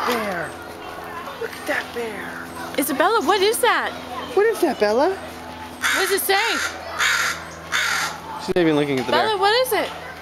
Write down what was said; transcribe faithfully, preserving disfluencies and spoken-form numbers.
bear. Look at that bear. Isabella, what is that? What is that, Bella? What does it say? She's not even looking at the Bella, bear. what is it?